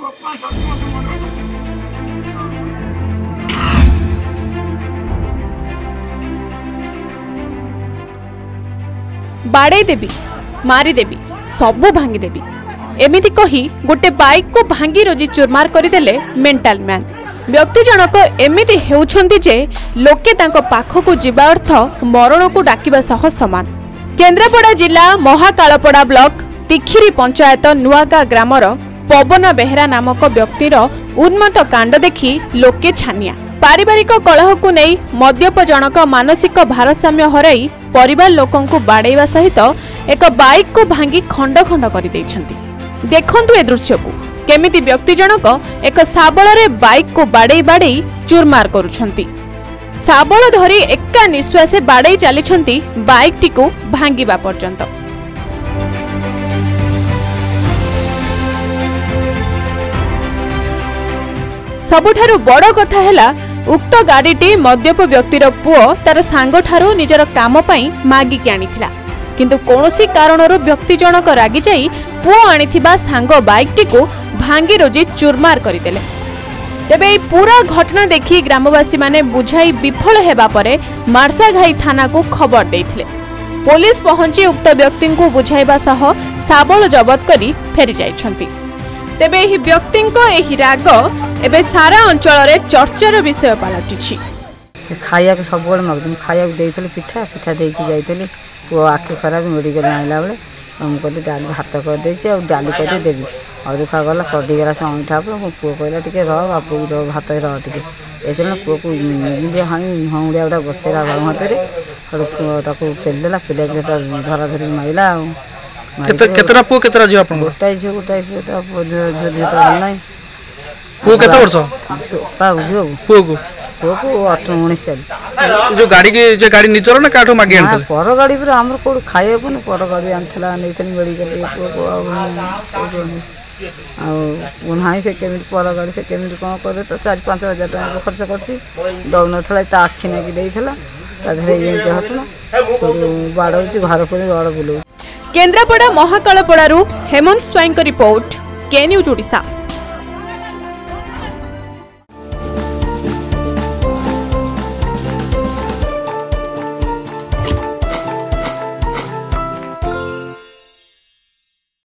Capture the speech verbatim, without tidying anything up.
बाड़े देवी मारिदेवी सबू भांगीदेवी एमिति कही गोटे बाइक को भांगी रोजी चुरमार करदेले मेंटल मैन। व्यक्ति जनक एमिति हेउछंती जे लोके तांको पाखकु जिबा अर्थ मरण को डाकिबा सह समान। केन्द्रापड़ा जिला महाकालपड़ा ब्लॉक तिखिरी पंचायत नुआगा ग्रामर पवन बेहेरा नामक व्यक्तिर उन्मत्त कांड देखि लोके छानिया। पारिवारिक कलह को नहीं मद्यप जनक मानसिक भारसाम्य हराई परिवार लोकं को बाड़ेवा सहित एक बाइक को भांगी खंड खंड कर देइछंती। देखंतु ए दृश्य को केमिति व्यक्ति जनक एक साबल रे बाइक को बाड़े बाड़े चूरमार करुछंती। साबल धरी एका निश्वासे बाड़े चलीछंती बाइक टी को भांगीबा पर्यंत। सबुठारु बड़ कथा हैला उक्त गाड़ीटी मद्यप व्यक्तिर पुओ तार सांग ठारू निजर काम पई मागिकी आनिथिला, किंतु कोनोसी कारणरो व्यक्ति जनक रागी जाई पुओ आनिथिबा सांग बाइकटी को भांगी रोजी चूरमार करदेले। तेबे ए पूरा घटना देखि ग्रामवासी माने बुझाई विफल हेबा परे मार्साघाई थाना को खबर देइथिले। पुलिस पहुंची उक्त व्यक्ति को बुझाइबा सह साबल जबत करी फेरी जाइछंती। तेबे एही व्यक्तिंको एही राग एबे सारा अंचल रे चर्चार विषय पलटिछि। खाया को सब मागुम खाया को देइथले पिठा पिठा देइकी जाइथले वो आखि खराब मेडिकल आइला बेले हम कहते डाली भात कर देछि और डाली कर देबी और दुखा गला चढ़ी गला से अंठा पर मो पुओ कहला टिके रह बापू को भात रह टिके एतने पुओ को इंडिया हाई हौड़िया उडा बसेरा हाथ रे और ताको फेल देला फेल के धरा धरी माइला। केते केतरा पुओ केतरा जियो आपन गोटाई जो गोटाई पुओ ता पुओ जो जो ता नै पुओ केते वर्ष पा जो पुओ को पुओ को अठारह उन्नीस चली जो गाड़ी के जे गाड़ी निजर ना काठो मागे आनथले पर गाड़ी पर हमर को खाए को पर गाड़ी आनथला नैथन मेडिकल पुओ को आ उन्हाई से केमिति पर गाड़ी से केमिति कोन करे तो चार पाँच हजार टका खर्च करछि दौ नथला ता आखि ने की देइथला ता धरे ये हटना सब बाडौची घर पर रड बुलो। केन्द्रापड़ा महाकालपड़ारू Hemant Swain report K news Odisha.